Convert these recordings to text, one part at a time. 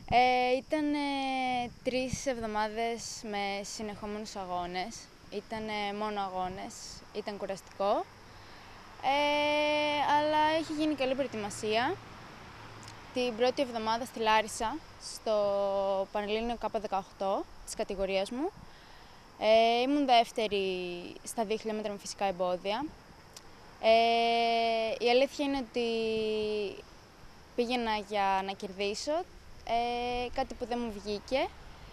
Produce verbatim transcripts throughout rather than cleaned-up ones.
Ε, ήταν ε, τρεις εβδομάδες με συνεχόμενους αγώνες. Ήταν μόνο αγώνες, ήταν κουραστικό. Ε, αλλά έχει γίνει καλή προετοιμασία. Την πρώτη εβδομάδα στη Λάρισα, στο Πανελλήνιο Κάπα δεκαοκτώ της κατηγορίας μου. Ε, ήμουν δεύτερη στα δύο χιλιόμετρα με φυσικά εμπόδια. Ε, η αλήθεια είναι ότι πήγαινα για να κερδίσω, ε, κάτι που δεν μου βγήκε.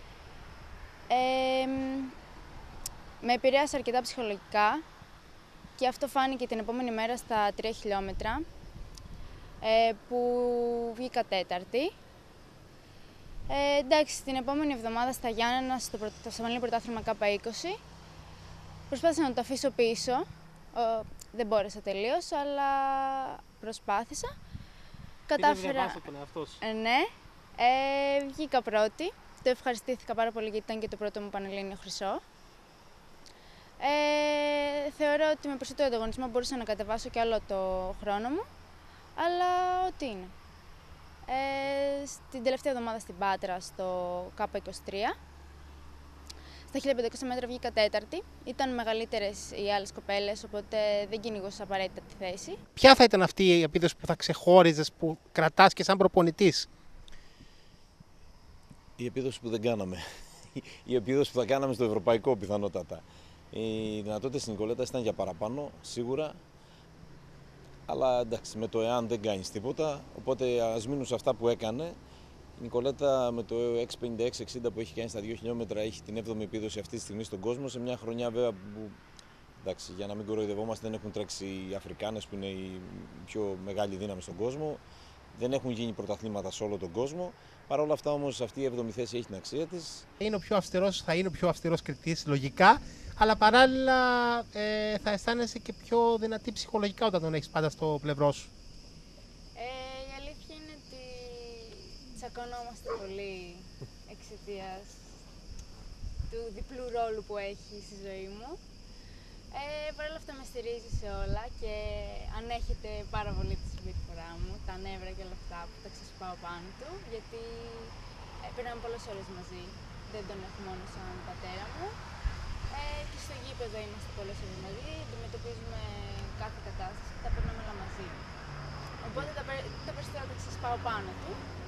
Ε, με επηρέασε αρκετά ψυχολογικά και αυτό φάνηκε την επόμενη μέρα στα τρία χιλιόμετρα, ε, που βγήκα τέταρτη. Ε, εντάξει, την επόμενη εβδομάδα στα Γιάννενα, στο, προ... στο Πανελλήνιο Πρωτάθλημα Κάπα είκοσι, προσπάθησα να το αφήσω πίσω. Ο, δεν μπόρεσα τελείως, αλλά προσπάθησα. Κατάφερα. Τον εαυτό σου. Ε, ναι, ε, βγήκα πρώτη. Το ευχαριστήθηκα πάρα πολύ γιατί ήταν και το πρώτο μου Πανελλήνιο χρυσό. Ε, θεωρώ ότι με περισσότερο ανταγωνισμό μπορούσα να κατεβάσω και άλλο το χρόνο μου, αλλά ό,τι είναι. Ε, στην τελευταία εβδομάδα στην Πάτρα, στο Κάπα είκοσι τρία, στα χίλια πεντακόσια μέτρα βγήκα τέταρτη. Ήταν μεγαλύτερες οι άλλες κοπέλες, οπότε δεν κυνηγούσα απαραίτητα τη θέση. Ποια θα ήταν αυτή η επίδοση που θα ξεχώριζες, που κρατάς και σαν προπονητής? Η επίδοση που δεν κάναμε. Η επίδοση που θα κάναμε στο ευρωπαϊκό πιθανότατα. Οι δυνατότητες στην Νικολέτα ήταν για παραπάνω, σίγουρα. Αλλά εντάξει, με το εάν δεν κάνεις τίποτα, οπότε ας μείνουν σε αυτά που έκανε. Η Νικολέτα με το έξι πενήντα έξι εξήντα που έχει κάνει στα δύο χιλιόμετρα έχει την έβδομη επίδοση αυτή τη στιγμή στον κόσμο. Σε μια χρονιά βέβαια που, εντάξει, για να μην κοροϊδευόμαστε, δεν έχουν τρέξει οι Αφρικάνες που είναι η πιο μεγάλη δύναμη στον κόσμο. Δεν έχουν γίνει πρωταθλήματα σε όλο τον κόσμο. Παρ' όλα αυτά όμως αυτή η έβδομη θέση έχει την αξία της. Είναι ο πιο αυστηρός, θα είναι ο πιο αυστηρός κριτής λογικά, αλλά παράλληλα ε, θα αισθάνεσαι και πιο δυνατή ψυχολογικά όταν τον έχεις πάντα στο πλευρό σου. Ε, η αλήθεια είναι ότι τσακωνόμαστε πολύ εξαιτίας του διπλού ρόλου που έχει στη ζωή μου. Ε, Παρ' όλα αυτά με στηρίζει σε όλα και ανέχεται πάρα πολύ τη συμπεριφορά μου, τα νεύρα και όλα αυτά που τα ξεσπάω πάνω του, γιατί ε, πήραμε πολλές ώρες μαζί, δεν τον έχω μόνο σαν πατέρα μου. Ε, και στο γήπεδο είμαστε πολλές ώρες μαζί, αντιμετωπίζουμε κάθε κατάσταση και τα περνάμε όλα μαζί. Οπότε τα, τα περισσότερα τα ξεσπάω πάνω του.